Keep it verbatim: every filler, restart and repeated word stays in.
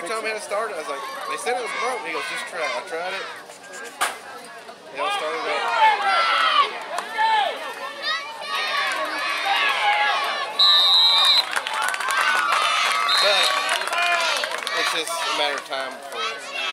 told me how to start it. I was like, they said it was broke. He goes, just try it. I tried it. They all started up. But it's just a matter of time before